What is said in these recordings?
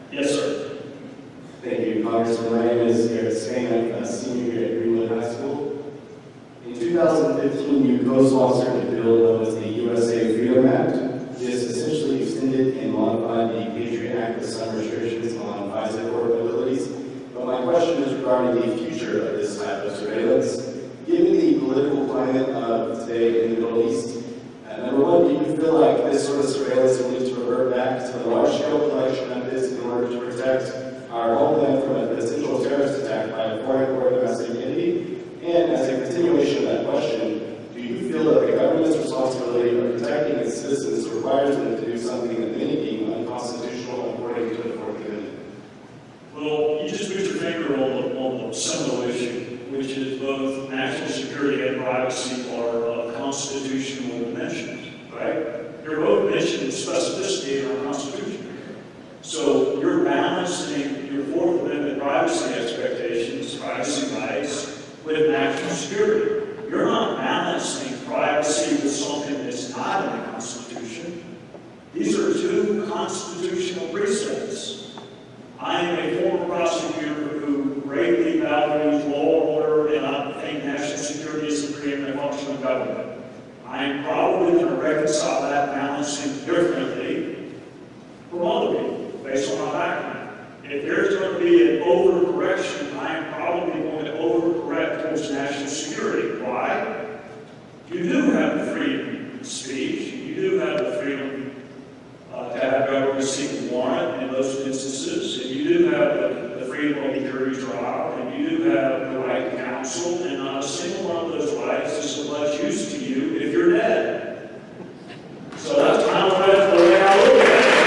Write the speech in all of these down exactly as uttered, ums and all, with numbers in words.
Yes, sir. Thank you, Congressman. My name is Garrett Spain. I'm a senior here at Greenwood High School. In two thousand fifteen, you co-sponsored a bill known as the U S A Freedom Act. This essentially extended and modified the Patriot Act with some restrictions on FISA court abilities. But my question is regarding the future of this type of surveillance. Given the political climate of today in the Middle East, uh, number one, do you feel like this sort of surveillance will need to revert back to the large-scale collection of this in order to protect our homeland from a potential terrorist attack by a foreign or domestic entity? And as a continuation of that question, do you feel that the government's responsibility of protecting its citizens requires them to do something that many deem unconstitutional according to the Fourth Amendment? Well, you just put your finger on the, on the seminal issue, which is both national security and privacy are of constitutional dimensions, right? They're both mentioned specificity in our Constitution. So you're balancing your Fourth Amendment privacy expectations, privacy rights, with national security. You're not balancing privacy with something that's not in the Constitution. These are two constitutional precepts. I am a former prosecutor who greatly values law and order, and I think national security is the preeminent function of government. I am probably going to reconcile that balancing differently from other people, based on my background. If there's going to be an overcorrection, I am probably going to overcorrect towards national security. Why? You do have the freedom of speech. You do have the freedom uh, to have government seek a warrant in most instances. And you do have the, the freedom of a jury trial. And you do have the right to counsel. And not a single one of those rights is of much use to you if you're dead. So that's kind of the way I look at it.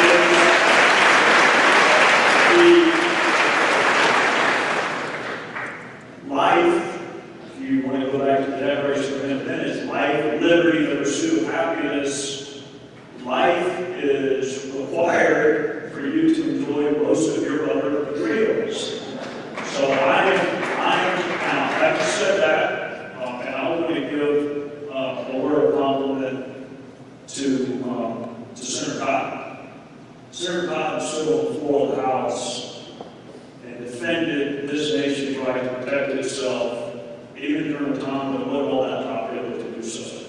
Life, if you want to go back to the Declaration of Independence, life, liberty, the pursuit of happiness, life is required for you to enjoy most of your other freedoms. So I am, I am, now, having said that, um, and I want to give uh, a word of compliment to, um, to Senator Cotton. Senator Cotton stood on the floor of the House and defended this nation's right to protect itself, even during a time when it wasn't all that popular to do so.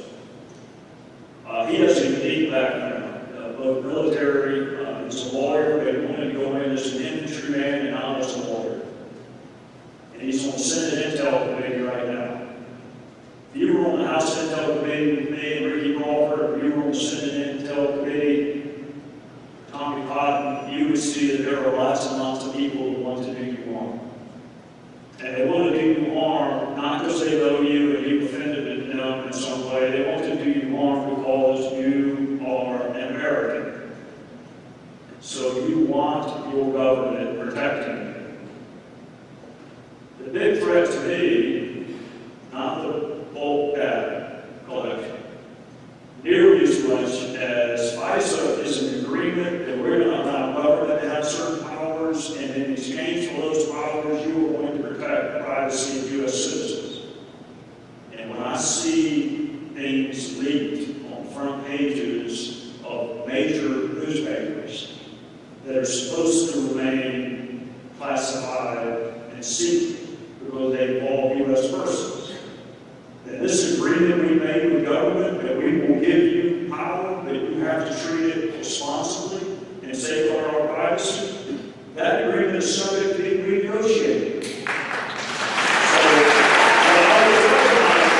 Uh, he has a unique background, uh, both military, uh, he's a lawyer, but he wanted to go in as an infantryman and now as a lawyer. And he's on the Senate Intel Committee right now. If you were on the House Intel Committee with me and Ricky Crawford, if you were on the Senate Intel Committee, Tommy Cotton, you would see that there are lots and lots of people who want to do you harm. And they want to do you harm not because they know you and you've offended them in some way. They want to do you harm because you are an American. So you want your government protecting you. The big threat to me, not the bulk data collection, nearly as much as FISA is an agreement that we're going to allow government to have certain powers, and in exchange for those powers, you are going to protect the privacy of U S citizens. And when I see things leaked on front pages of major newspapers that are supposed to remain classified and secret because they involve U S persons, that this agreement we made with government, that we will give you power, that you have to treat it responsibly and safeguard our privacy, that agreement is subject to being renegotiated. So, what I would recognize,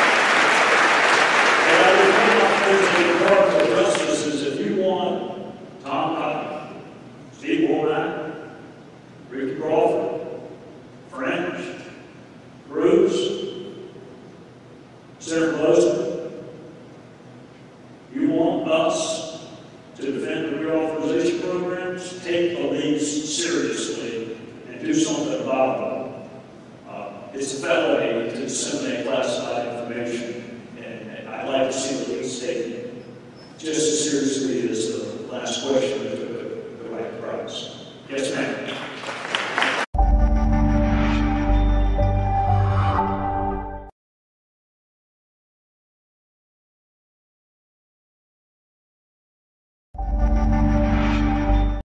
what I would recognize in the Department of Justice is if you want Tom Cotton, Steve Womack, Ricky Crawford, French, Bruce, Senator Pelosi, you want us to defend the reauthorization programs, take the leaks seriously and do something about them. Uh, it's a felony to disseminate classified information, and, and I'd like to see the leaks taken just as seriously as the last question of the, the right price. Yes, ma'am.